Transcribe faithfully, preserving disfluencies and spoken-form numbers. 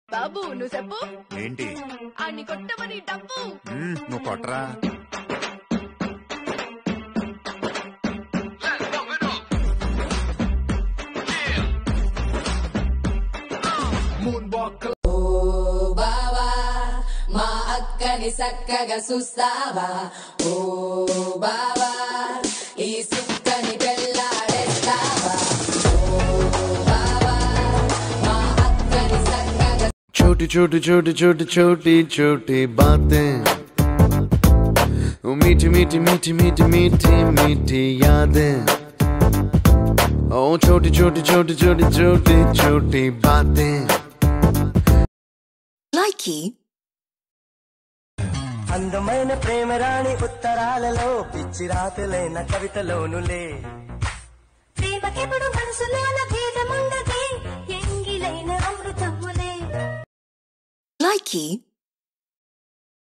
బాబు నువ్వు చెప్పు ఏంటి అన్ని కొట్టమని డబ్బు నువ్వు కొట్టరా ఓ బావా మా అక్కని సక్కగా చూస్తావా ఓ బావా ఈ సుక్కని పెళ్ళాడేస్తావా छोटी छोटी छोटी छोटी छोटी छोटी बातें मीठी मीठी मीठी मीठी मीठी मीठी यादें ओ छोटी छोटी छोटी छोटी छोटी छोटी बातें లైకీ అందమైన ప్రేమ రాణి ఉత్తరాలలో పిచ్చి రాతలైన కవితలోనులే ప్రేమకెప్పుడు మనసులోన భేదముండదే ఎంగిలైన అమృతములే లైకీ